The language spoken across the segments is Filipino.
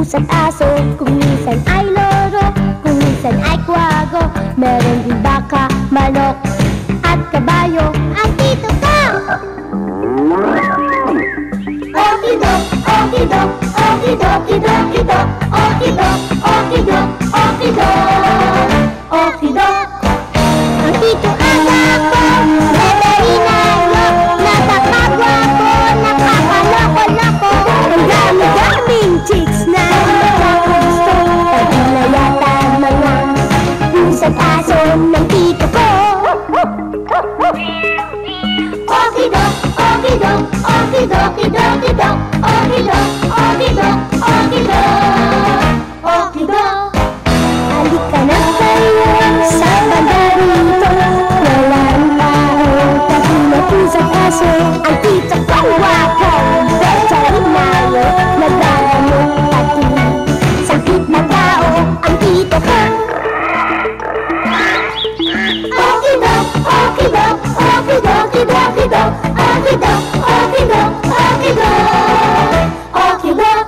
pusa't aso, kung minsan ay loro, kung minsan ay kwago. Meron din baka, manok, at kabayo. Ang tito ko! Okidok, okidok, okidok, okidok, okidok, okidok, okidok, okidok. Ang tito Aga ko, veterinaryo, napakagwapo, nakakaloko-loko. Ang dami-daming chicks na nagkagusto, paghinayatan mga pusa't aso ng tito ko. Okidok, okidok, okidok, okidok, okidok, okidok, okidok, okidok, okidok. Halika na kayo sa pagdarito, walang tao, pati na pusa't aso. Ang tito ko wapo, veterinaryo, nagdadamot pati sakit na tao. Ang tito ko. Okidok, okidok, okidok, okidok, okidok, okidok, okidok, okidok, okidok.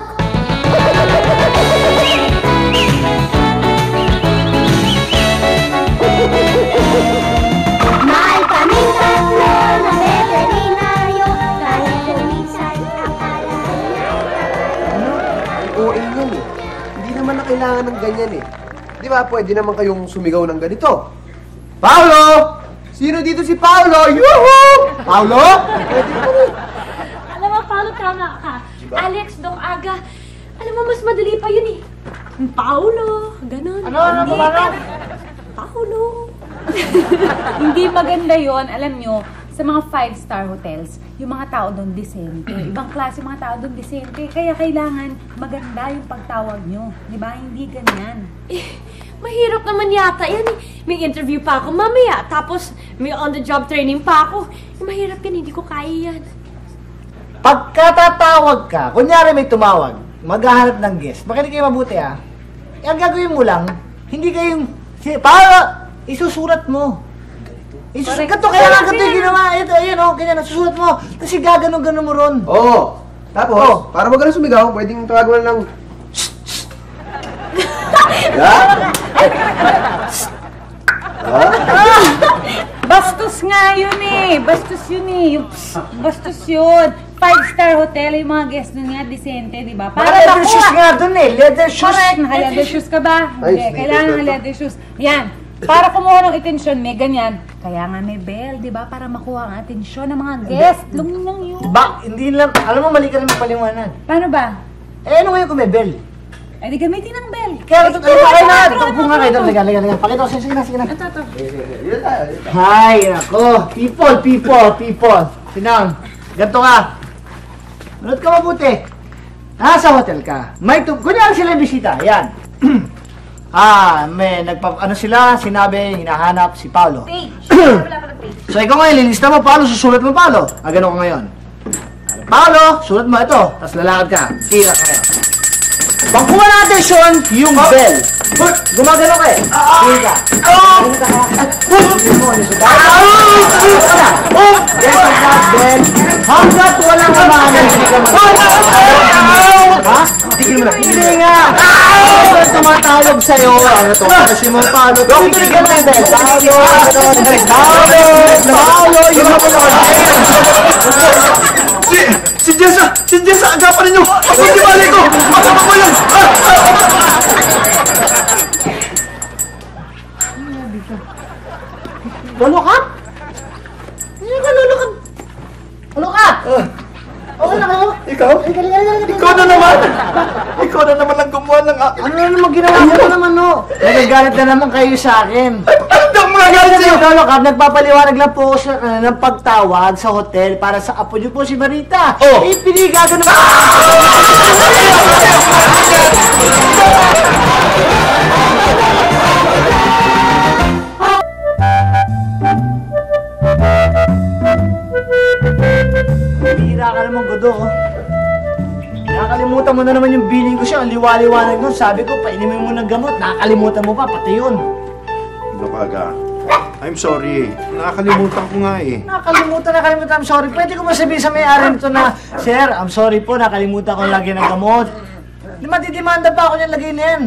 Mahal kaming tatlo na veterinaryo, kahit kuminsan akala OA yan eh. Hindi naman na kailangan ng ganyan eh. Di ba, pwede naman kayong sumigaw ng ganito. Paolo! Sino dito si Paolo? Yuhu! Paolo? Pwede ko rin. Alam mo, Paolo, tama ka. Diba? Alex, Dong Aga. Alam mo, mas madali pa yun eh. Paulo, ganun. Ano ba? Paulo. Hindi maganda yon, alam nyo, sa mga 5-star hotels, yung mga tao doon disente. Ibang klase mga tao doon disente. Kaya kailangan maganda yung pagtawag nyo. Di ba? Hindi ganyan. Mahirap naman yata yan eh. May interview pa ako mamaya, tapos may on-the-job training pa ako. Mahirap yan, hindi ko kaya yan. Pagkatatawag ka, kunyari may tumawag, maghahanap ng guest. Makinig kayo mabuti ah. Ang gagawin mo lang, hindi kayong, para isusulat mo. Isusulat, ganito, kaya nga ganito yung ginawa. Ito, ayan o, ganyan, nasusulat mo. Kasi gaganon-ganon mo ron. Oo. Tapos, para wag ka na sumigaw, pwedeng tawagan mo lang. Bastos nga yun eh. Bastos yun eh. Bastos yun. 5-star hotel, yung mga guests nun nga, disente, di ba? Para leather shoes nga dun eh. Leather shoes. Correct. Naka-leather shoes ka ba? Hindi. Kailangan ng leather shoes. Yan. Para kumuha ng atensyon, may ganyan. Kaya nga may bell, di ba? Para makuha ang atensyon ng mga guests. Luminang yun. Ba, hindi lang. Alam mo, mali ka rin magpaliwanag. Paano ba? Eh, ano ngayon kung may bell? Eh, di gamitin ng bell. Kaya ito kayo na. Tupo nga kayo. Liga. Pakita ko. Sige na. Ito. Hay, ako. People. Sinang, ganito ka. Manood ka mabuti. Nasa hotel ka. Kunyari sila yung bisita. Yan. Sinabi, hinahanap si Paolo. Page. Wala pa ng page. So, ikaw ngayon, lilista mo, Paolo, susulat mo, Paolo. Ganun ka ngayon. Paolo, sulat mo ito. Tapos lalakad ka. Kira ka ngayon. Pagkuha ng atensyon, yung bell. Gumagano ka eh. Kira ka. Hanggat walang kamahalan, hindi ka ha? Tigil mo na. Hindi nga. Tumatawag sa'yo. Ano to? Kasi mo, Paolo. Tigil ka na, bell. Paolo, yung mga Si Jessa, agapan ninyo! Ako si Mali ko! Agapan ko yan! Lolo ka? Hindi ka lolo ka. Lolo ka? Okay na kayo? Ikaw? Ikaw na naman! Ikaw na naman lang gumawa ng... Ano na naman ginawa ko naman, no? Nagagalit na naman kayo sa akin. Ano ang mga galit sa'yo? Lolo ka, nagpapaliwanag lang po siya ng pagtawag sa hotel para sa apo niyo po si Marita. Oh! Eh, pinigago naman. Hira ka naman, Godo, oh. Nakakalimutan mo na naman yung billing ko siya. Ang liwaliwanag nun. Sabi ko, painimin mo ng gamot. Nakakalimutan mo pa, pati yun. Baga, I'm sorry. Nakakalimutan ko nga eh. Nakakalimutan. I'm sorry. Pwede ko masabihin sa may-ari nito na, Sir, I'm sorry po, nakalimutan ko lagi ng gamot. Matidemanda pa ako niyang lagay na yan.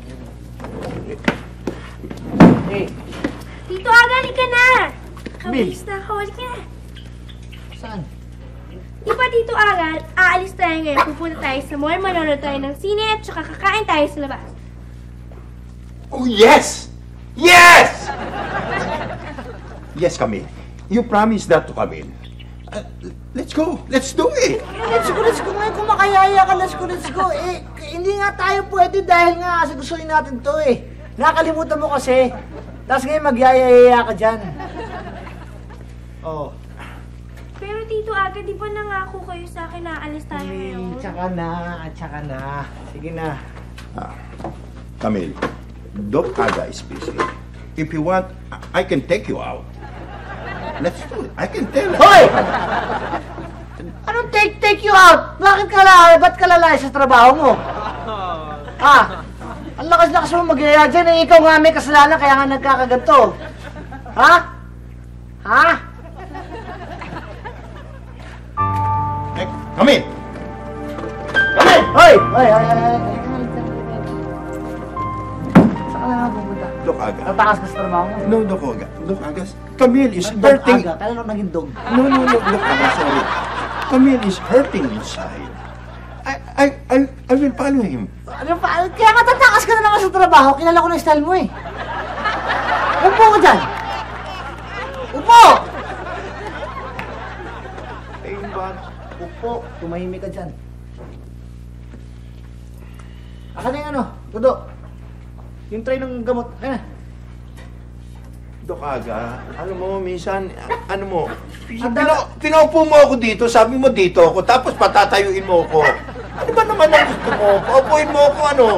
Tito Aga, halika na! Bill. Kabilis na ako, halika na. Saan? Di ba, Tito Aga, aalis tayo ngayon. Pupunta tayo sa mall, manonood tayo ng sine, at saka kakain tayo sa labas. Oh, yes! Yes! Yes, Camille. You promised that to Camille. Let's go. Let's do it. Let's go ngayon kung makayaya ka, let's go. Hindi nga tayo pwede dahil nga kasi gustuin natin to eh. Nakalimutan mo kasi. Tapos ngayon magyayaya ka dyan. Oh. Pero Tito Aga, di ba nangako kayo sa akin na aalis tayo ngayon? Tsaka na. Sige na. Camille, Doc Aga is busy. If you want, I can take you out. Let's do it. I can tell her. Hoy! Anong take you out? Bakit ba't ka lalay sa trabaho mo? Ha? Ang lakas-lakas mo magyaya dyan eh. Ikaw nga may kasalanan kaya nga nagkakaganto. Ha? Hey, Camille! Hoy! Saan ka na nga pupunta? Doc Aga. Tatakas ka sa trabaho mo? No, Doc Aga. Doc Aga. Camille is hurting. Aga, kailan ako naging dog? No, Doc Aga, sorry. Camille is hurting inside. I will follow him. Ano pa? Kaya nga tatakas ka na naman sa trabaho. Kilala ko na yung style mo eh. Upo ka dyan. Upo! Upo. Tumahimik ka dyan. Aka na yung ano, Gudo. Yung tray ng gamot. Kaya na. Doc Aga, alam mo, minsan, pinaupo mo ako dito, sabi mo dito ako, tapos patatayuin mo ako. Ano ba naman ang gusto mo? Paupuin mo ako, ano?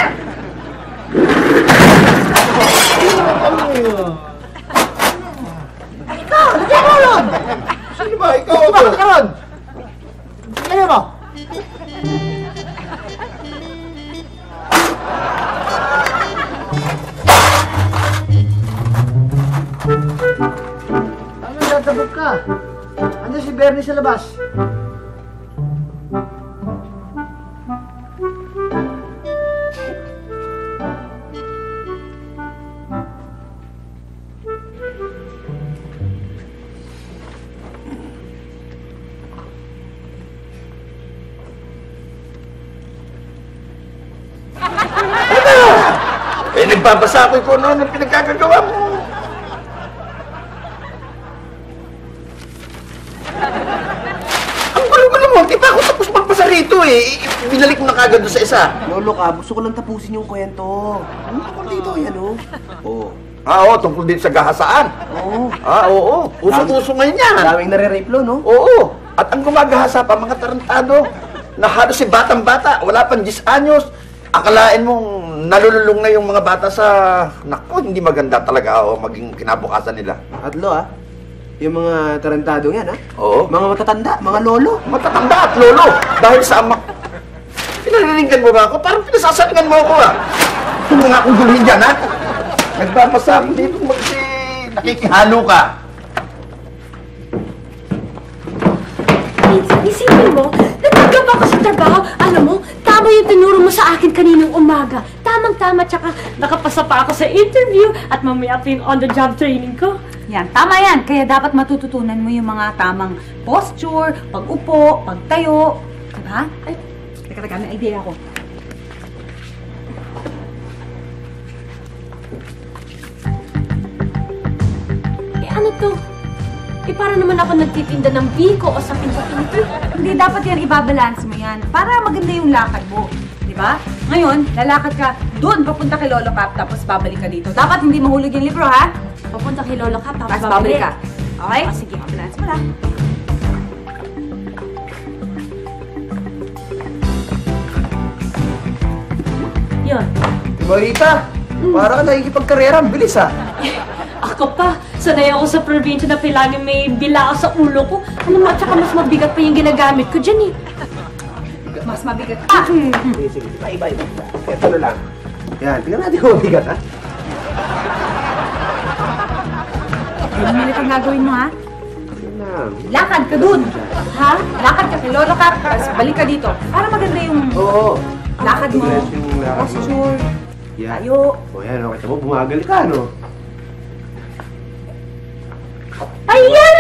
Ikaw! Lagyan mo ron! Sino ba? Ikaw Bakit ako? ka ron? Lagyan mo! Ano natabog ka? Andiyan si Bernie sa labas. Nagbabasa ako kung ano ang pinagkagagawa mo. Ang gulo-gulo mo, di ba ako tapos magbasa rito eh. Binalik mo na kagad doon sa isa. Lolo ka, gusto ko lang tapusin yung kwento. Ano ako dito, yan oh. Oo. Oo, tungkol din sa gahasaan. Oo. Oo. Uso-uso ngayon yan. Daming nare-rape lo, no? Oo. At ang gumagahasa pa, mga tarantado, na halos si batang-bata, wala pang 10 anyos. Akalain mong nalululong na yung mga bata sa... Naku, hindi maganda talaga maging kinabukasan nila. Adlo ah. Yung mga tarantado yan ah. Oo. Mga matatanda, mga lolo. Matatanda at lolo. Dahil sa ama... Pinariningan mo ba ako? Parang pinasasalingan mo ako ah. Kung nga akong guluhin dyan ha. Nagbabasa ako dito nakikihalo ka. Isipin mo, natanggap ako sa trabaho. Alam mo, tama yung tinuro mo sa akin kaninang umaga. Tamang-tama, tsaka nakapasa pa ako sa interview at mamaya pa yung on-the-job training ko. Yan, tama yan. Kaya dapat matututunan mo yung mga tamang posture, pag-upo, pagtayo. Diba? Ay, teka, may idea ako. Ano to? Para naman ako nagtitinda ng biko o sa pinto-pinto. Hindi, dapat yan, ibabalance mo yan. Para maganda yung lakad mo. Diba? Ngayon, lalakad ka doon, papunta kay Lolo Cap, tapos babalik ka dito. Dapat hindi mahulog yung libro, ha? Papunta kay Lolo Cap, Tapos babalik ka. Okay? O, sige. Balance mo lang. Yun. Marita, para ka nakikipagkarera, ang bilis ah. Ako pa, sanay ako sa probinsya na kailangan may bila sa ulo ko. Ano mo, tsaka mas mabigat pa yung ginagamit ko dyan eh. Mas mabigat pa. Sige. Iba. Ito na lang. Yan, tingnan natin kung mabigat ha. Ano ang gagawin mo, ha? Yan. Lakad ka dun. Ha? Lakad ka kay Lolo Cap, tapos balik ka dito. Para maganda yung... Oo. Lakad mo. Progress yung lakad mo. Posture. Yan. Tayo. O yan, o, kita mo, bumagal ka, no? Ayan!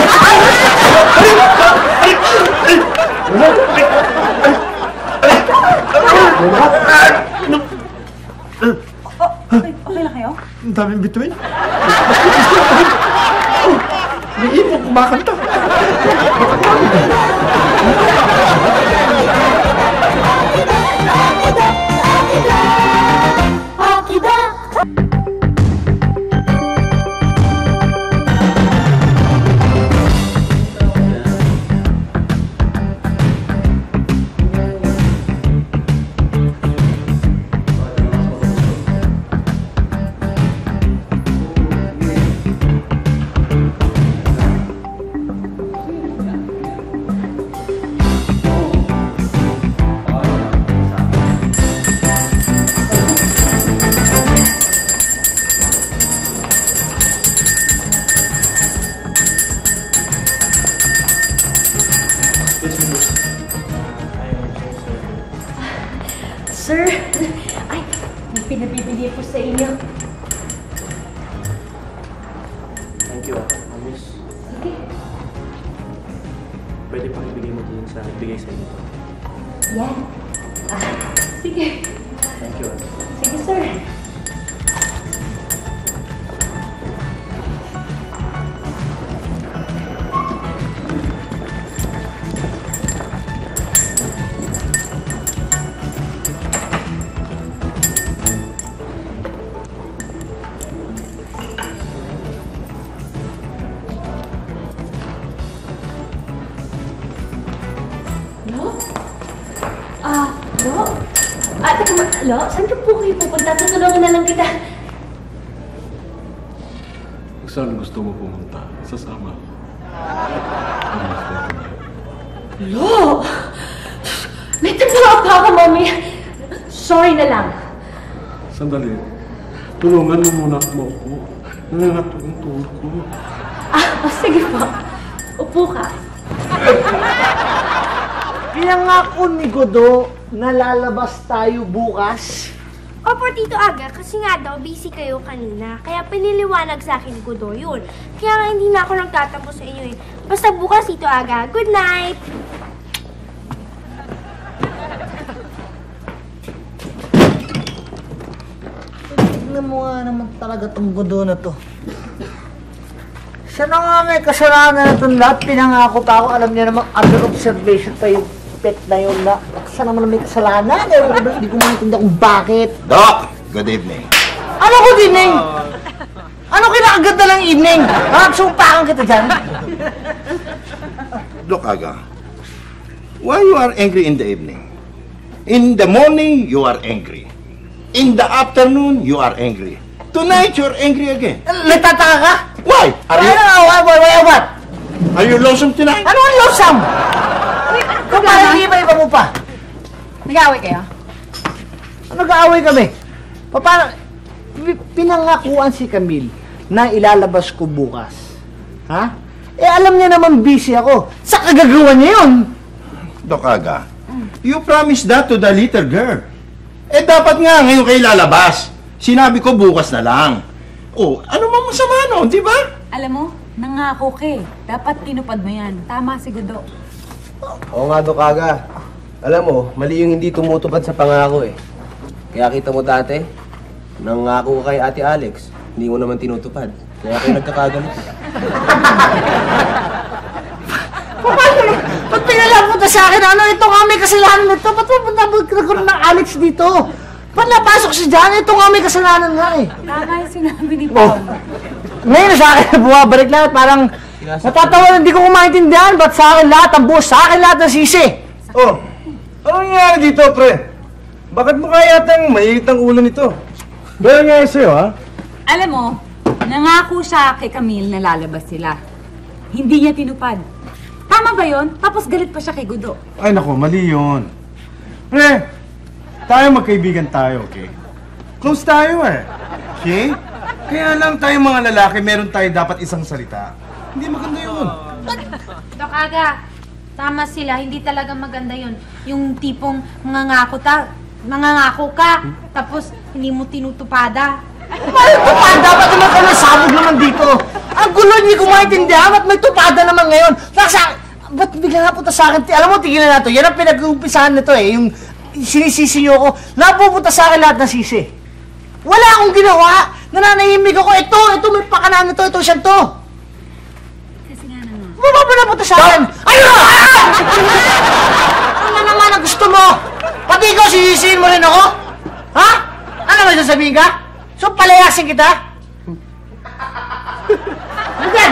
Okay lang kayo? Ang daming bituin. May ipong kumakanta. Sir, ay, may pinabibili po sa inyo. Thank you, Miss. Sige. Pwede pang ibigay mo din sa ibigay sa inyo. Yan. Sige. Thank you. Sige, sir. Lo? Teka, Lo, saan ka po kayo pupunta? Tutulungan na lang kita. Saan gusto mo pumunta? Sasama. Lo! May trabaho pa ako, Mami. Sorry na lang. Sandali. Tulungan mo muna mo ako. Nangangatog ang tuhod ko. Sige po. Upo ka. Pinangako ni Godo na lalabas tayo bukas. Opo, Tito Aga, kasi nga daw, busy kayo kanina. Kaya piniliwanag sa akin ni Godo yun. Kaya nga hindi na ako nagtatampo sa inyo eh. Basta bukas, Tito Aga. Good night! Tignan mo nga naman talaga tong Godo na to. Siya na nga may kasalanan na itong lahat. Pinangako pa ako. Alam niya namang under observation pa yung pet na yun na. Siya naman may kasalanan. Hindi ko maintindihan kung bakit. Doc, good evening. Ano good evening? Ano kinakaganda ng evening? Sumpakan kita dyan. Doc Aga, why you are angry in the evening? In the morning, you are angry. In the afternoon, you are angry. Tonight, you're angry again. Nagtataka ka? Why? What? Are you lonesome tonight? Ano ang losam? Kung parang iba-iba mo pa. Nag-aaway kayo? Nag-aaway kami. Paano? Pinangakuan si Camille na ilalabas ko bukas. Ha? Alam niya naman busy ako. Sa kagagawa niya yun. Doc Aga, you promised that to the little girl. Dapat nga ngayon kayo lalabas. Sinabi ko bukas na lang. Oh, ano mang masama no, di ba? Alam mo, nangako ka eh. Dapat tinupad mo yan. Tama si Godo. Oo nga, Doc Aga. Alam mo, mali yung hindi tumutupad sa pangako eh. Kaya kita mo dati, nangako ka kay Ate Alex, hindi mo naman tinutupad. Kaya kayo nagkakagalit. Ba't pinalapunta sa akin? Ano ito nga may kasalanan nito? Ba't pupunta ko ng Alex dito? Ba't napasok si Jan? Ito nga may kasalanan nga eh. Tama yung sinabi ni Paul. Ngayon sa akin, bumabalik lahat. Parang natatawa, hindi ko maintindihan. Ba't sa akin lahat ang buhos? Sa akin lahat ang sisi. Oh, anong nangyari dito, pre? Bakit mo kaya yatang mainit ang ulo nito? Dahil nga sa'yo, ha? Alam mo, nangako siya kay Camille na lalabas sila. Hindi niya tinupad. Tama ba yon? Tapos galit pa siya kay Godo. Ay nako, mali yun. Pre, tayo magkaibigan tayo, okay? Close tayo eh. Okay? Kaya lang tayo mga lalaki, meron tayo dapat isang salita. Hindi maganda yun. Dok Aga, tama sila. Hindi talaga maganda yun. Yung tipong mangangako Nangangako ka, tapos hindi mo tinutupada. May tupada? Dapat naman kayo nasabog naman dito. Ang gulo, hindi ko maintindihan. Ba't may tupada naman ngayon? Ba't bigla napunta sa akin? Alam mo, tigilan na to. Yan ang pinag-uumpisahan nito eh. Yung sinisisi nyo ko. Napupunta sa akin lahat ng sisi. Wala akong ginawa. Nananahimik ako. Ito, may pakanaan nito. Ito, siya to. Kasi nga naman. Baba pa napunta sa akin. Ayun! Ano naman ang gusto mo? Pati ikaw, sisisihin mo rin ako? Ha? Ano ba sasabihin ka? So, palayasin kita? Again!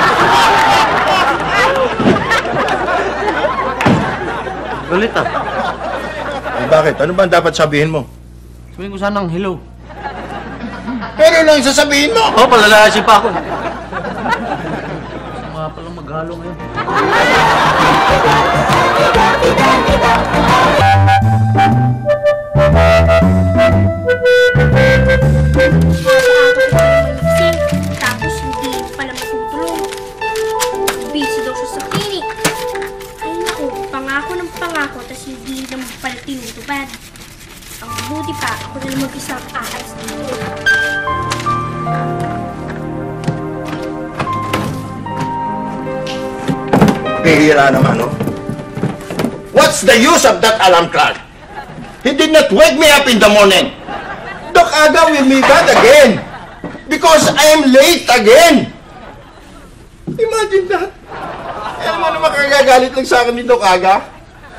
Galit ah. Eh, bakit? Ano ba ang dapat sabihin mo? Sabihin ko sanang hello. Pero lang yung sasabihin mo! Oo, palalayasin pa ako. Mga palang maghalo ngayon. Tapos hindi pala matutulog. Busy daw siya sa clinic. Ay naku, pangako ng pangako, tas hindi naman pala tinutupad. Ang buti pa, ako na lang mag-isang aalis dito. Pihira naman, no? What's the use of that alarm clock? He did not wake me up in the morning. Doc Aga will me that again. Because I am late again. Imagine that. Eh, ano naman kagagalit lang sa akin ni Doc Aga?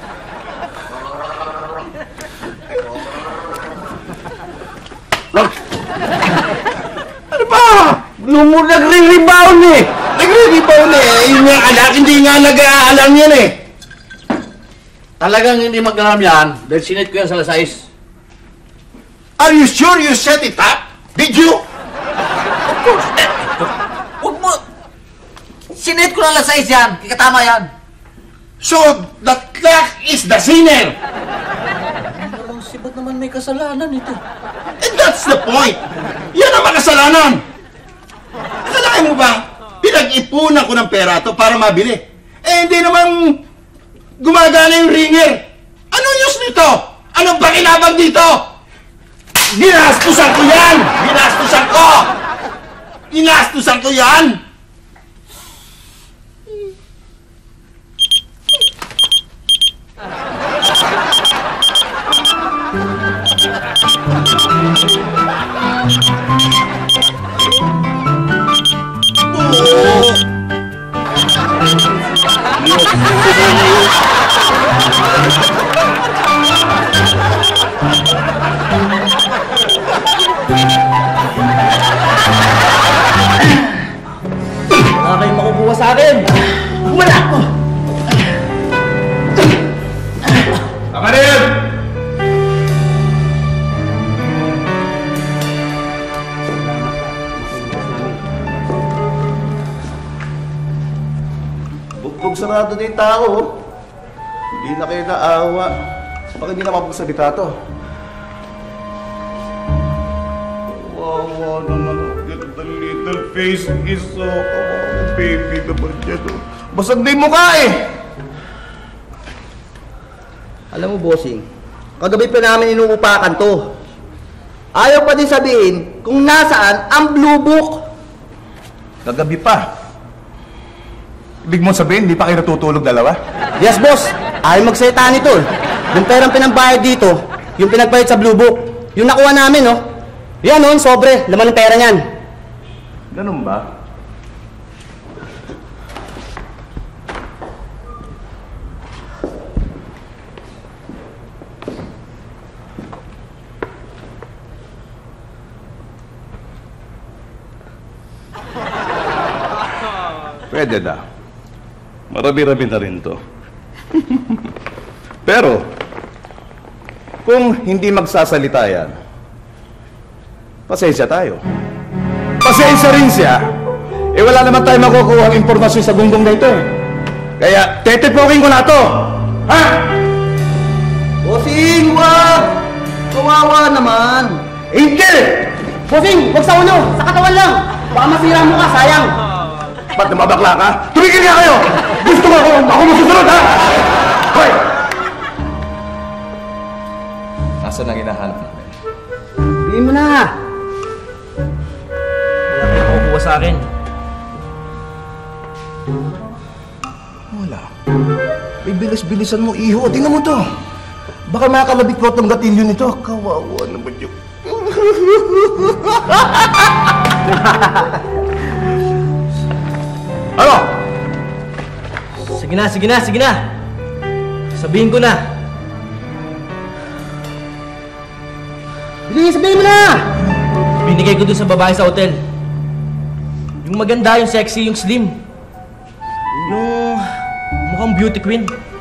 Ano ba? Nagre-rebound eh! Nagre-rebound eh. Yung nga anak, hindi nga nag-aalam yan eh. Talagang hindi mag-alam yan dahil sinit ko yan sa lasais. Are you sure you set it up? Did you? Of course. Huwag mo. Sinit ko na lasais yan. Kikatama yan. So, the clock is the sinner. Parang sibat naman may kasalanan ito. And that's the point. Yan ang makasalanan. Akalain mo ba, pinag-ipunan ko ng pera to para mabili. Eh, hindi naman gumagana yung ringer. Anong use nito? Anong pakinabang dito? Ginastusan ko yan! Ginastusan ko! Ginastusan ko yan! Wala kayong makukuha sa akin. Wala! Tama rin! Bugbog sarado na yung tao. Hindi na kayo naawa. Bakit hindi na mapagsalita to? Wawa naman. The little face is so... Oh, baby naman yan. Basag na yung mukha eh! Alam mo, bossing, kagabi pa namin inuupakan to. Ayaw pa din sabihin kung nasaan ang Blue Book. Kagabi pa. Ibig mo sabihin, hindi pa kayo natutulog dalawa? Yes, boss. Ayaw magsalita nito. Yung perang pinambayad dito, yung pinagbayad sa Blue Book, yung nakuha namin, no? Yan, no? Sobre. Laman ng pera niyan. Ganun ba? Pwede na. Marami-rami na rin to. Pero, kung hindi magsasalita yan, pasensya tayo. Pasensya rin siya. Eh wala naman tayo makukuha ang impormasyon sa gunggong na ito eh. Kaya, tetipokin ko na to. Ha? Bossing, wag! Kawawa naman. Hindi! Bossing, wag sa ulo. Sa katawan lang. Baka masira mo ka, sayang. Ba't namabakla ka? Tumigil nga kayo! Gusto ko ako masusunod, ha? Hoy! Asan ang hinahanap namin? Sabihin mo na! Wala kayong makukuha sa akin. Wala. Bibilis-bilisan mo, iho. Tingnan mo to. Baka makakalabit ko itong gatilyo nito. Kawawa naman yun. Ano? Sige na, sige na, sige na. Sabihin ko na. Sige, sabihin mo na! Binigay ko dun sa babae sa hotel. Yung maganda, yung sexy, yung slim. Yung mukhang beauty queen.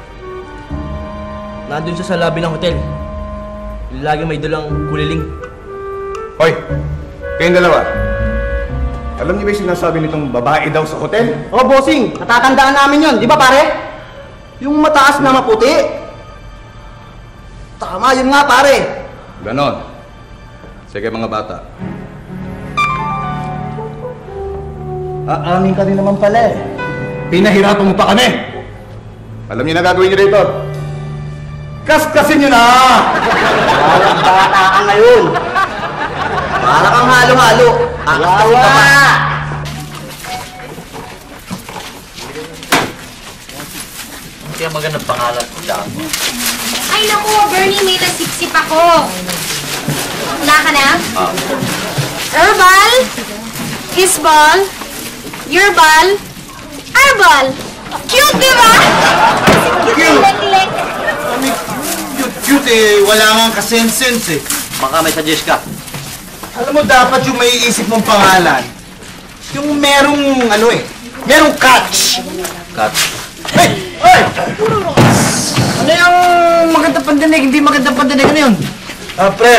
Nandun siya sa lobby ng hotel. Lagi may dalang kuliling. Hoy! Kayong dalawa. Alam niyo ba yung sinasabi nitong babae daw sa hotel? Oh, bossing! Natatandaan namin yun, di ba pare? Yung mataas na maputi. Tama, yun nga pare. Ganon. Sige mga bata. Aamin ka din naman pala eh. Pinahirapan mo pa kami. Alam niyo na gagawin niyo dito. Kaskasin niyo na! Parang bata ka ngayon. Para kang halo-halo. Akaskasin ka pa. Kaya magandang pangalan ko dyan. Ay naku, Bernie, may nasipsip ako. Wala ka na? Herbal, Isbal, Yerbal, Arbal. Cute, di ba? Cute! Lek-lek. Cute eh, wala nga kasensense eh. Baka may suggest ka. Alam mo, dapat yung may iisip mong pangalan, yung merong, ano eh, merong catch. Catch. Hey! Hey! Ano yung maganda pandinig, hindi maganda pandinig, ano yun? Pre!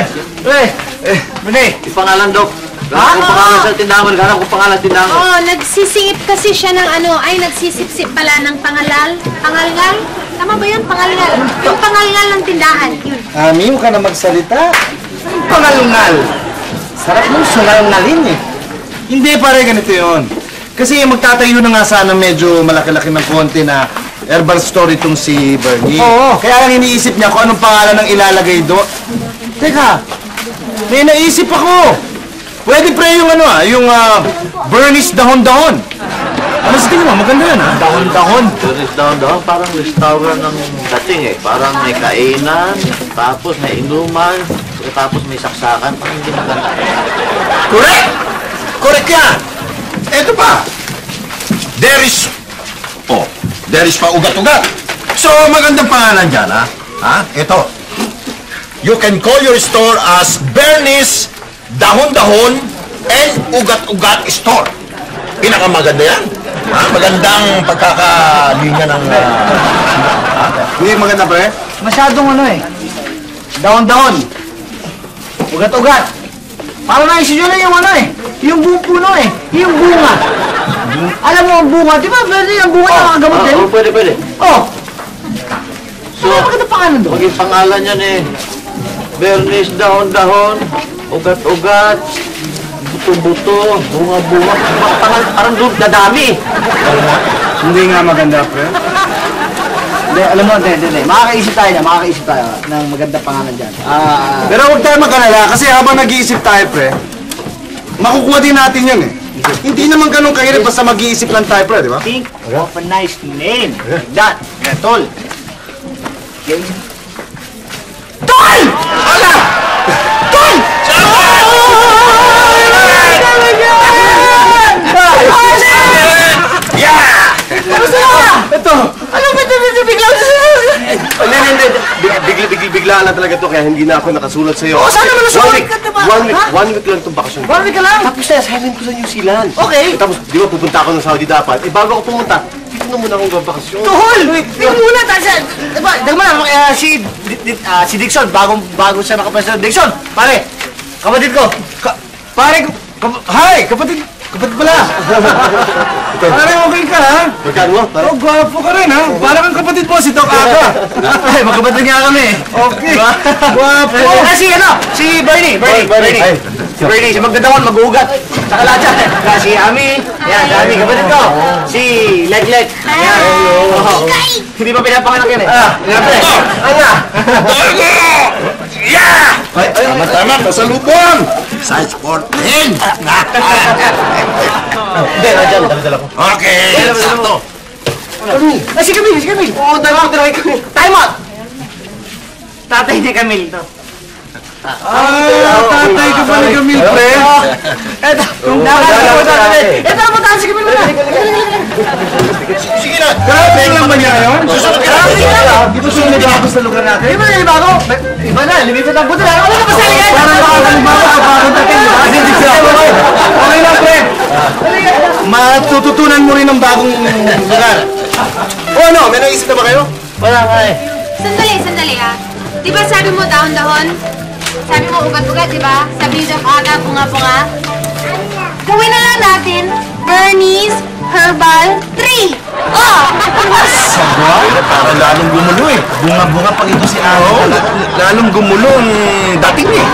Mune! Ipangalan, Dok. Ganap kong pangalan sa tindahan mo. Ganap kong pangalan sa tindahan mo. Oo, nagsisingit kasi siya ng nagsisipsip pala ng pangalal. Pangalngal? Tama ba yun? Pangalngal. Yung pangalngal ng tindahan. Yun. Ami, huwag ka na magsalita. Pangalungal. Sarap mong sungalngalin eh. Hindi pare, ganito yun. Kasi magtatayo na nga sana medyo malaki-laki ng konti na herbal store itong si Bernie. Oo. Kaya lang iniisip niya kung anong pangalan ang ilalagay doon. Teka, may naisip ako. Pwede pre yung yung Bernie's Dahon-Dahon. Ano sa tingin mo? Maganda yan, ha? Dahon-dahon. Bernie's Dahon-Dahon, parang restaurant ng dating eh. Parang may kainan, tapos may inuman, tapos may saksakan. Parang hindi maganda. Correct! Correct yan! Eto pa! There is pa ugat-ugat. So, magandang pangalan dyan, ha? Ha? Eto. You can call your store as Bernie's Dahon-Dahon and Ugat-Ugat Store. Pinakamaganda yan. Ha? Magandang pagkakalinya ng... Hindi maganda pre? Masyadong dahon-dahon. Ugat-ugat. Para naisip nyo na yung yung buong puno yung bunga. Alam mo ang bunga, di ba? Pwede yung bunga na makagamot din? Oo, pwede. Oh! So, maganda pangalan doon? maging pangalan yan eh. Bernie's Dahon-Dahon, Ugat-Ugat, Buto-Buto, Bunga-Bunga. Parang doon dadami. Hindi nga maganda, pre. Hindi, alam mo, hindi. Makakaisip tayo ng magandang pangalan dyan. Pero huwag tayo mag-alala kasi habang nag-iisip tayo, pre, makukuha din natin yan eh. Hindi naman ganun kahirap basta mag-iisip lang tayo, pre, di ba? Think of a nice name. Like that. Tol! Okay. Tol! Ala! Tol! Yeah! Kamusta ka? Ito! Ano ba ito? Bigla Bigla lang talaga to kaya hindi na ako nakasulat sa'yo. Oo, sana naman nasulat ka, diba? One week lang itong bakasyon. 1 week ka lang? Tapos na-assignment ko sa New Zealand. Okay. Tapos, di ba pupunta ako ng Saudi dapat? Bago ako pumunta, dito na muna akong babakasyon. Tuhol! Tingnan muna, diba, si Dixon, bago siya nakapasok. Dixon, pare, kapatid ko. Hi, kapatid pala. Pare, okay ka, ha? Magkano mo? Oh, gwapo ka rin, ha? Parang kang kapatid mo, si Doc Aga. Ay, magkapatid nga kami. Okay. Gwapo. Si Bernie. Si Bernie, si magdadawon, mag-uugat. Saka lahat siya. Si Ami, yan, si Ami, kapatid ko. Si Leg. Yan. Hindi pa pinapanganak yan eh. Anga! Yeah! Tama-tama, pasalubong! Size 14! Hindi, nandiyan. Dala-dala ko. Okay, sakto. Ay, si Camille, si Camille! Oo, dala ko kay Camille. Time out! Tatay ni Camille to. Tatay ka ba ni Camille, pre? Eto, eto, puntahan si Camille muna. Sige na! Grabe lang ba niya yun? Susunod ka! Di ba sumunod ako sa lugar natin? Iba na, iba ako. Iba na, lumipit ang buto na. Ano na pasali ka? Parang nakakalimutan ka parang dating. Okay lang, pre. Matututunan mo rin ng bagong lugar. O ano, may naisip na ba kayo? Wala nga eh. Sandali ah. Di ba sabi mo dahon-dahon? Sabi mo ugat-ugat, di ba? Sabi mo aga, bunga-bunga. Gawin na lang natin, Bernie's Herbal Tree. Oh! Sabay, parang lalong gumulo eh. Bunga-bunga pang ito si Aaron. Lalong gumulo ang dating eh.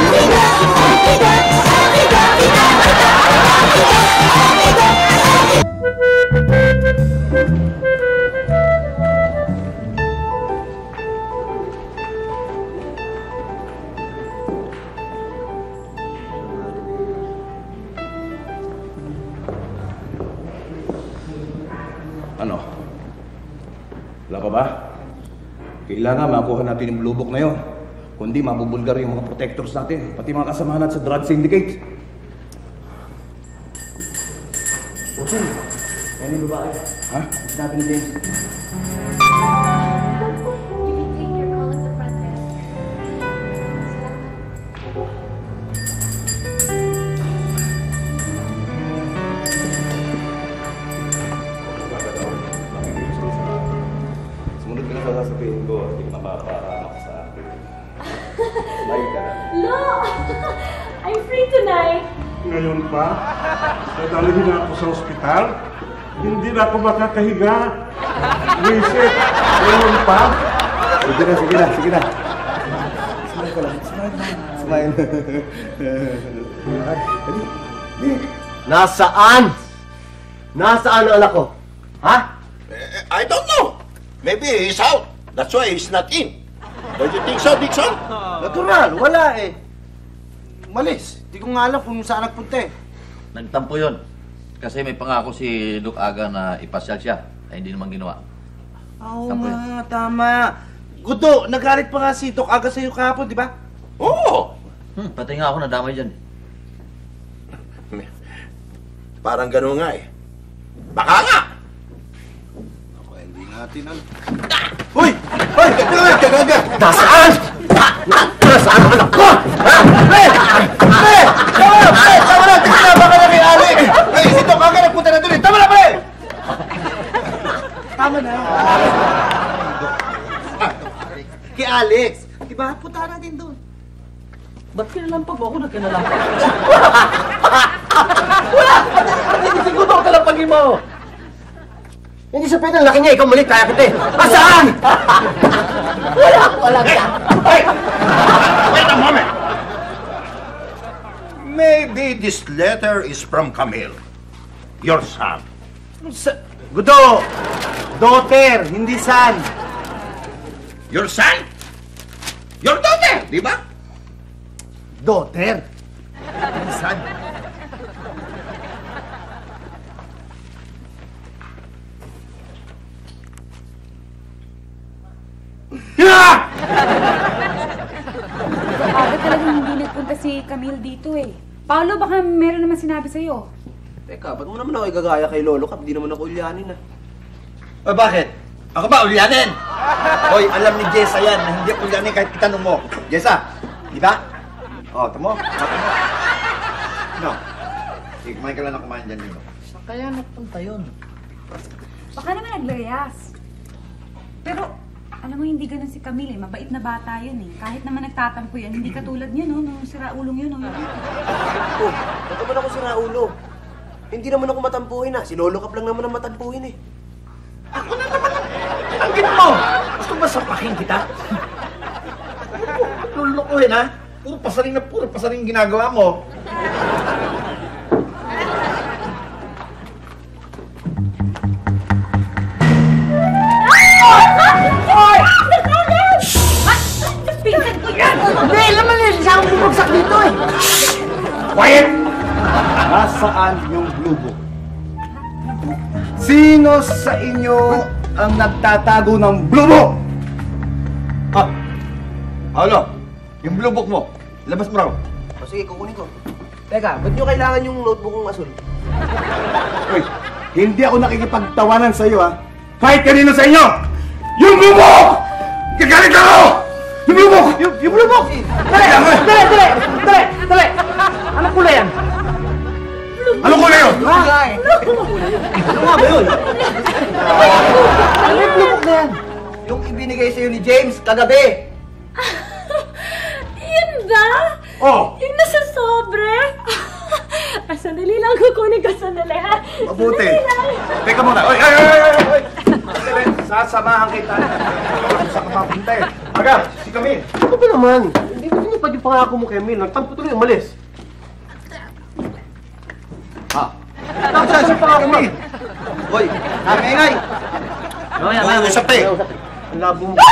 Ano? Wala pa ba? Kailangan makuha natin yung blue book na yun. Kundi mabubulgar yung mga protectors natin, pati mga kasamahan natin sa drug syndicate. Okay. Yan yung babae. Ha? Sinabi ni James. Sumunod ka na sa sasabihin ko, hindi ka mapapahamak sa akin. Smile ka na. No! I'm free tonight. Ngayon pa, nadalhin na ako sa ospital, hindi na ako makakahiga. Visit, ngayon pa. Sige na, sige na, sige na. Smile ka lang, smile lang. Smile. Nasaan? Nasaan ang anak ko? Ha? I don't know. Maybe he's out. That's why he's not in. Don't you think so, Dixon? Natural, wala eh. Malis. Di ko nga alam kung saan nagpunta eh. Nagtampo yun. Kasi may pangako si Luke Aga na ipasyal siya. Ay hindi naman ginawa. Oo Tampo nga, tama. Gudo, nagalit pa nga si Doc Aga sa'yo kahapon, di ba? Oo. Pati nga ako nadamay dyan. Parang gano'n nga eh. Baka nga. Ako, hindi natin alam. Uy! Uy! Teka! Nasaan? Nasaan ang anak ko? Ha? Pre! Pre! Tama na! Tama na! Baka na kay Alex! Ay, si Doc Aga nagpunta na doon eh! Tama na, pre! Tama na. Kay Alex. Diba? Punta natin doon. Ba't kinalampag mo ako nagkinalampag? Wala! Hindi siguro ako talampagin mo! Hindi sa pwede, laki niya, ikaw muli, kaya kita eh. Nasaan? Wala ka. Wait a moment. Maybe this letter is from Camille, your son. Gudo! Daughter, hindi son. Your son? Your daughter, di ba? Daughter? Hindi son. Aga talagang hindi nagpunta si Camille dito eh. Paolo, baka meron naman sinabi sa'yo. Teka, ba't mo naman ako igagaya kay Lolo Cap? Di naman ako ulyanin O bakit? Ako ba ulyanin? Hoy, alam ni Jessa yan na hindi ako ulyanin kahit itanong mo. Jessa, di ba? O, tamo. No. Sige, kumain ka lang na kumain dyan dito. Saan kaya nagpunta yun? Baka naman naglayas. Pero, alam mo, hindi ganun si Camille eh. Mabait na bata yun eh. Kahit naman nagtatampo yan, hindi katulad niya, no? Nung siraulong yun, no? Oh, ba't naman ako siraulo? Hindi naman ako matampuhin Si Lolo Cap lang naman ang matampuhin eh. Ako na naman ang gina mo! Gusto ba sapakin kita? Lulukuhin ha? Puro pasaring ginagawa mo. Pinsan ko yan! Hindi, alam mo dito eh. Quiet! Nasaan yung Blue Book? Sino sa inyo ang nagtatago ng Blue Book? Ah! Ano? Yung blue book mo. Labas mo raw. O sige, kukunin ko. Teka, ba't nyo kailangan yung notebook kong asul? Uy, hindi ako nakikipagtawanan sa iyo, ha? Kahit kanino sa inyo! Yung Blue Book! Gagalit ako! Yung Blue Book! Yung Blue Book! Dali! Anong kulay yan? Anong kulay yun? Ano nga ba yun? Ano yung Blue Book na yan? Yung ibinigay sa'yo ni James kagabi. Yun ba? Oh! Yung nasa sobre? Sandali lang, kukunin ko sandali ha. Mabuti. Sandali lang. Teka muna. Oy! Sasamahan kita. Saan ka mapunta eh? Aga, si Camille. Ano ba naman? Hindi ko tinupad yung pangako mo kay Emil. Nagtampo tuloy umalis. Ha? Tapos sa pangako mo. Hoy, ingay! Usap eh. Ang labo mo.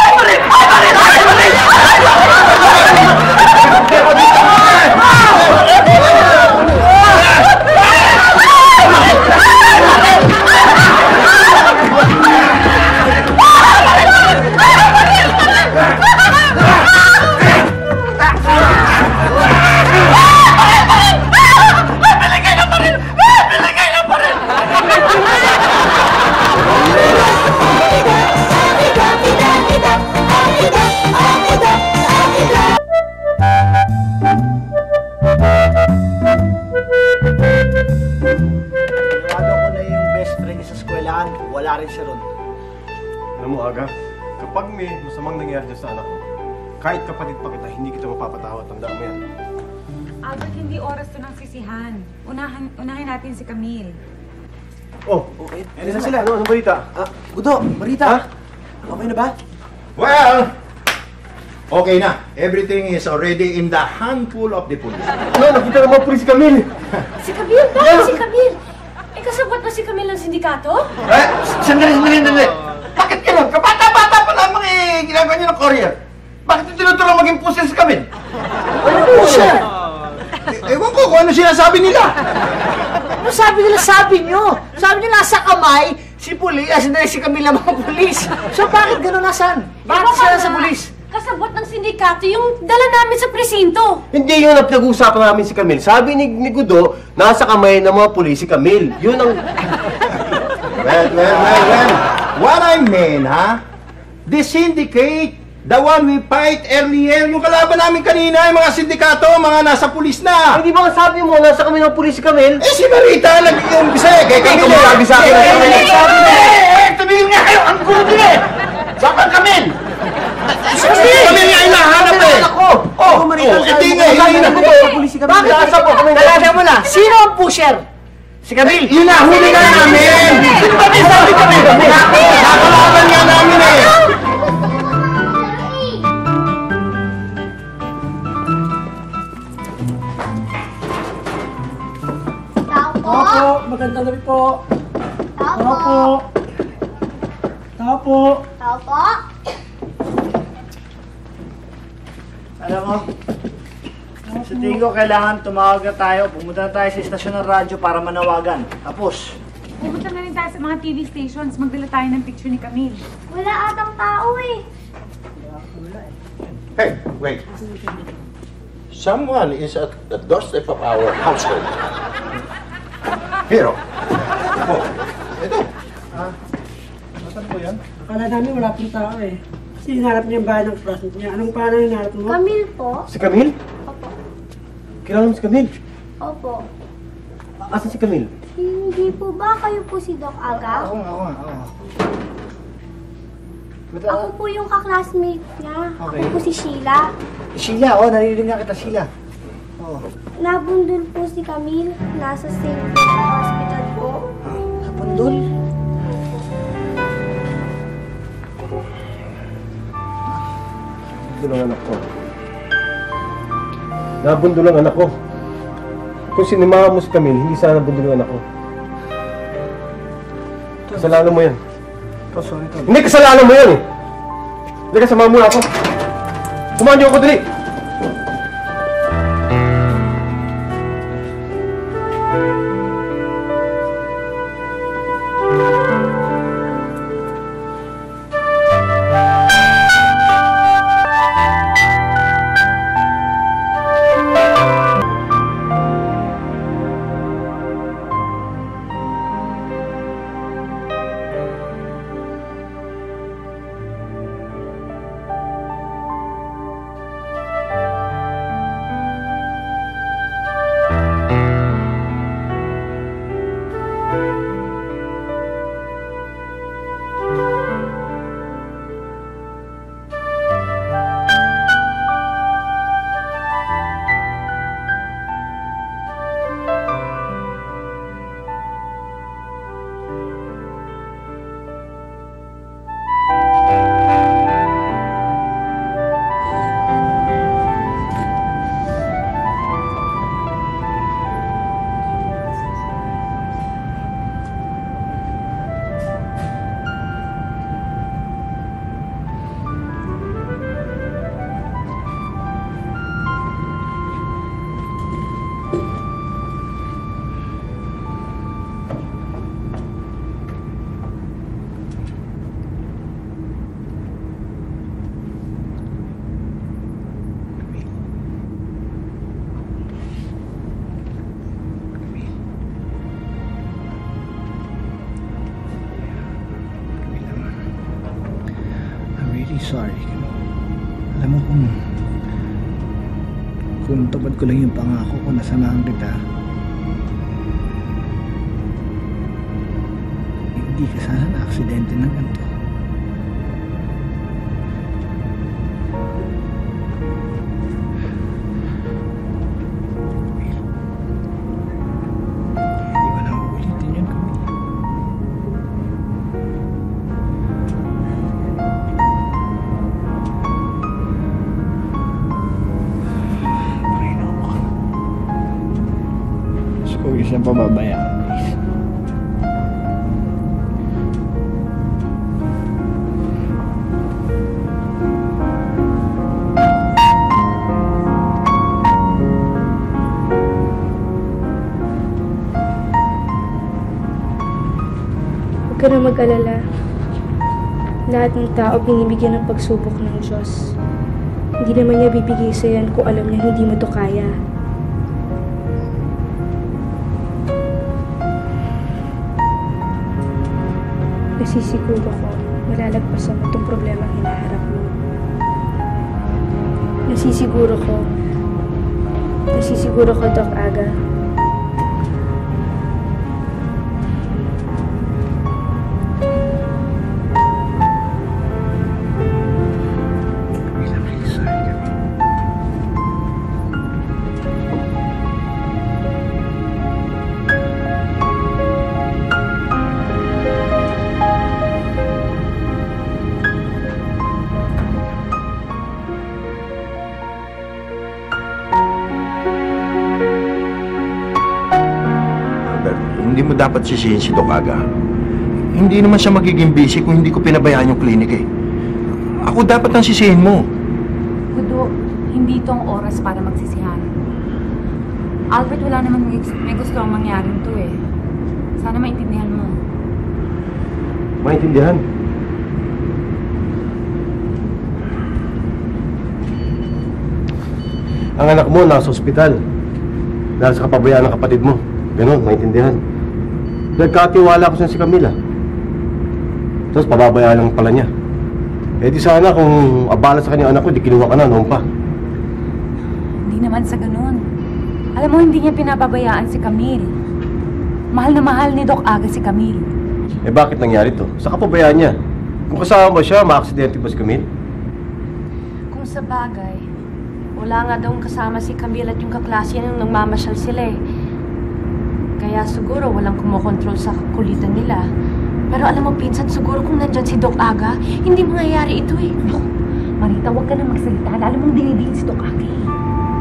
Wala rin siya ron. Alam mo, Aga, kapag may masamang nangyari dyan sa anak ko, kahit kapatid pa kita, hindi kita mapapatawad. Tandaan mo yan. Albert, hindi oras to ng sisihan. Unahin natin si Camille. Oh, okay. Ano sila? Anong balita? Gudo, balita. Ha? Okay na ba? Well, okay na. Everything is already in the handful of the police. Ano? Nakita naman po si Camille. Si Camille? Bakit si Camille? Eh, kasabot na si Camille ng sindikato? Sandali. Bakit gano'n? Kabata-bata pa lamang eh, ginagawa niyo ng courier. Bakit yung tinutulong maging pusis si Camille? Ano po siya? Ewan ko kung ano sinasabi nila. Ano sabi nila? Sabi nyo? Sabi nyo nasa kamay si Camille ng mga pulis. So bakit gano'n nasan? Bakit siya nasa pulis? Kasabot ng sindikato yung dala namin sa presinto. Hindi yun ang pinag-uusapan namin si Camille. Sabi ni Gudo, nasa kamay ng mga pulis si Camille. Yun ang... Well. What I mean, ha? The syndicate, the one we fight earlier, yung kalaban namin kanina, yung mga sindikato, mga nasa pulis na. Hindi ba sabi mo, nasa kami ng pulis si Camille? Eh, si Marita, nag-iumpisa eh, kay Camille. Sabi sa akin, tumigil nga kayo, ang gulo din eh. Saan ka, Camille? Camille nga hinahanap eh. Hindi nga, Bakit? Talaga mo na, sino ang pusher? Si Camille! Yun na, huli ka namin! Sino ba may sabi kami? Nakalaban nga namin eh! Opo, magandang gabi po. Opo. Opo. Opo. Alam mo, sa tingin ko kailangan tumawag na tayo. Pumunta na tayo sa istasyon ng radyo para manawagan. Tapos, Pumunta na rin tayo sa mga TV stations. Magdala tayo ng picture ni Camille. Wala atang tao eh. Hey, wait. Someone is at the doorstep of our household. Pero, ito. Nasaan po yan? Akala namin wala pong tao eh. Kasi hinarap niya yung bahay ng classmate niya. Anong pangalan yung hinarap mo? Camille po. Si Camille? Opo. Kilala mo si Camille? Opo. Asan si Camille? Hindi po ba kayo po si Doc Aga? Oo nga. Ako po yung kaklasmate niya. Okay. Ako po si Sheila. Sheila, naririnig nga kita, Sheila. Nabundol po si Camille. Nasa St. Hospital po. Nabundol? Nabundol ang anak ko. Nabundol ang anak ko. Kung sinimama mo si Camille, hindi sana nabundol ang anak ko. Kasalanan mo yan. Sorry, Tom. Hindi, kasalanan mo yan eh! Hindi, kasama mo ako. Kumahan niyo ako, dali! sorry. Alam mo kung tupad ko lang yung pangako ko na samahan kita, hindi ka sana na-aksidente ng ganito. Hindi ba na uulitin yun, Camille? Huwag isang pababayaan, please. Huwag ka na mag-alala. Lahat ng tao binibigyan ng pagsubok ng Diyos. Hindi naman niya bibigay sa yan kung alam niya hindi mo to kaya. Nasisiguro ko, malalagpasan mo itong problema ang hinaharap mo. Nasisiguro ko, Doc Aga. Hindi mo dapat sisihin si Doc Aga. Hindi naman siya magiging busy kung hindi ko pinabayaan yung clinic eh. Ako dapat ang sisihin mo. Gudo, hindi itong oras para magsisihan. Albert, wala naman may gusto ang mangyaring to eh. Sana maintindihan mo. Maintindihan? Ang anak mo nasa ospital. Dahil sa kapabayaan ng kapatid mo. Ganon, maintindihan. Nagkatiwala ko sa si Camila. Tapos pababayaan lang pala niya. Eh di sana kung abala sa kanyang anak ko, di kinuha ka na noon pa. Hindi naman sa ganun. Alam mo, hindi niya pinapabayaan si Camille. Mahal na mahal ni Doc Aga si Camille. Eh bakit nangyari to? Sa kapabayaan niya. Kung kasama ba siya, ma-aksidente ba si Camille? Kung sa bagay, wala nga daw kasama si Camille at yung kaklase nung nagmamasyal sila eh. Kaya siguro walang kumokontrol sa kulitan nila. Pero alam mo, pinsan, siguro kung nandyan si Doc Aga, hindi mangyayari ito eh. Naku, Marita, huwag ka na magsalita. Alam mong dinidin si Doc Aga eh.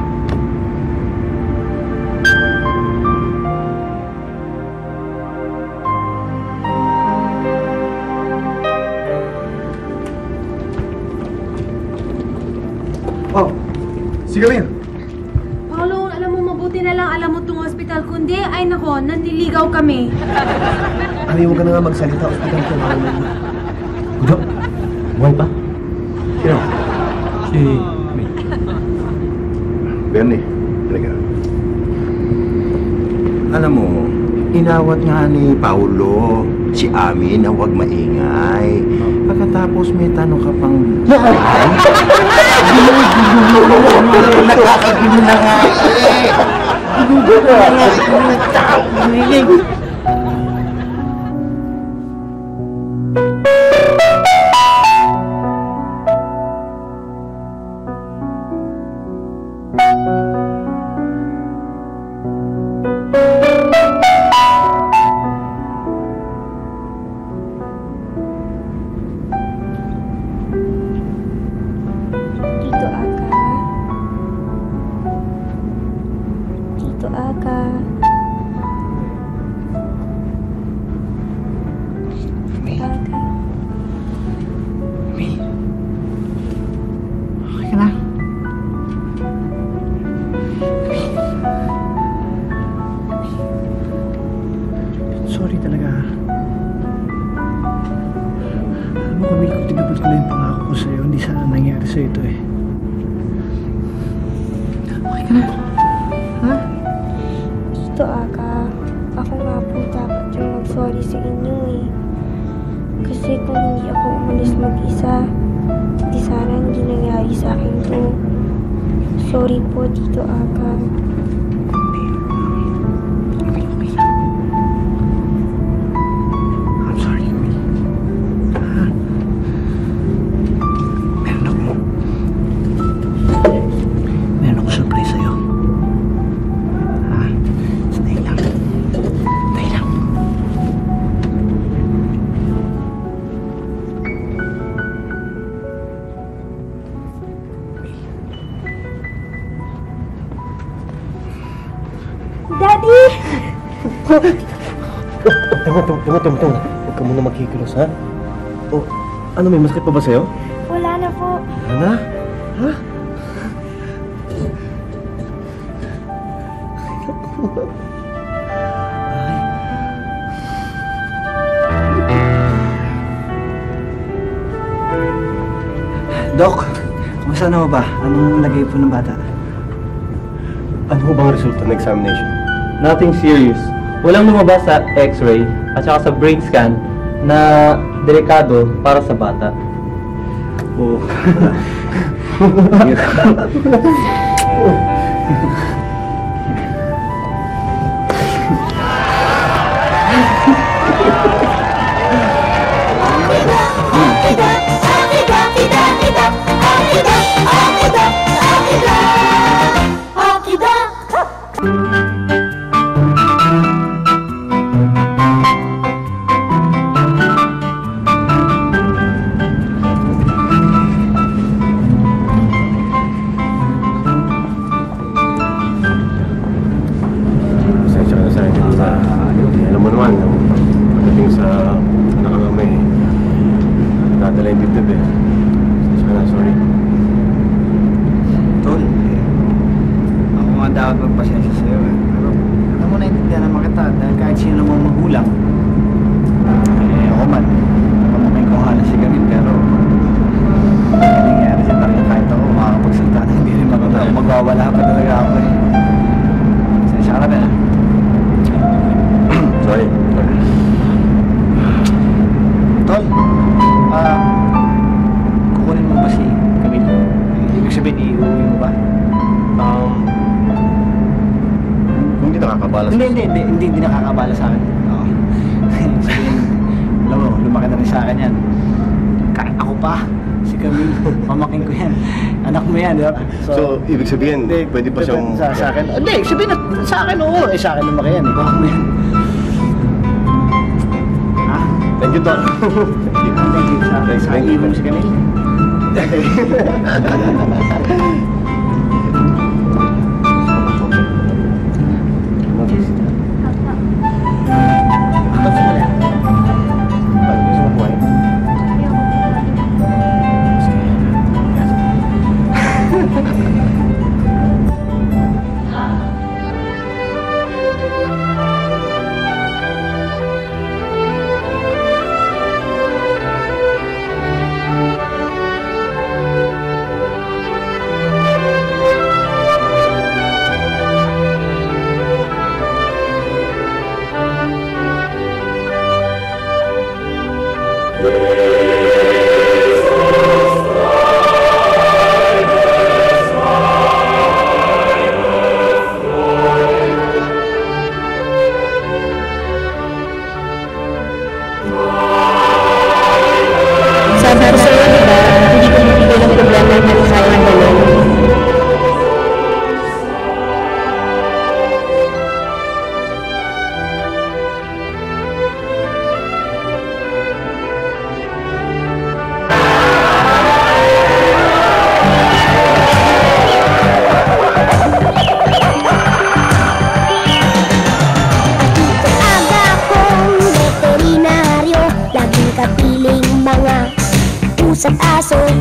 Oh, si Camille. Paolo, alam mo, mabuti na lang alam mo itong hospital. Kundi, ay nako, nanliligaw kami. Ami, huwag ka na nga magsalita. Hospital ko. Udo, buhay pa? Sino? Si Camille. Bernie, talaga. Alam mo, inawat nga ni Paolo si Ami na huwag maingay. Pagkatapos may tanong ka pang... Nakakagino na nga eh! Ginugo na nga yung tao! Sorry talaga. Alam mo, Camille, kung tinupad ko lang yung pangako ko sa'yo, hindi sana nangyari sa'yo ito eh. Okay ka na? Ha? Tito Aga, ako nga po dapat yung mag-sorry sa inyo eh. Kasi kung hindi ako umalis mag-isa, Di sana hindi nangyari sa akin to. Sorry po, Tito Aga. I'm sorry, Camille. Meron ako surprise sa'yo. Ha? Sandali lang. Sandali lang. Daddy! Tunggu. Huwag ka muna magkikilos, ha? Oh, ano, may masakit pa ba sa'yo? Wala na po. Ano na? Ha? Doc, kumusta na ba? Anong lagay po ng bata? Ano bang resulta ng examination? Nothing serious. Walang lumabas sa x-ray at saka sa brain scan na delikado para sa bata. Oh. Alam mo naman, pagdating sa nakakamay, nadala yung dibdib eh. Sorry. Tol, ako nga dapat magpasensya sa'yo eh. Pero alam mo, naintindihan naman kita dahil kahit sino mong magulang. Ako man, pamamain ko halos si Camille pero hindi nangyari siya talaga kahit ako makakapagsalita na hindi rin magwawala pa talaga ako eh. Pasensya ka na ba? Sorry. Tol, kukunin mo ba si Camille? Ibig sabihin, iuwi mo ba? Hindi nakakabala sa Hindi nakakabala sa akin. Oo. Sabihin, alam mo, lumaki na rin sa akin yan. Kahit ako pa, si Camille, pamakin ko yan. Anak mo yan, di ba? So, ibig sabihin, pwede pa siyang... Sa akin, hindi, sabihin na sa akin, oo. Sa akin lumaki yan, ikaw mo yan. Thank you, Tol. Thank you. Sa akin, ibig mo si Camille. Sabi ko sa'yo, diba? Hindi ko bibigyan ng problema ng malikaya ng gano'n. Kapiling mga pusat aso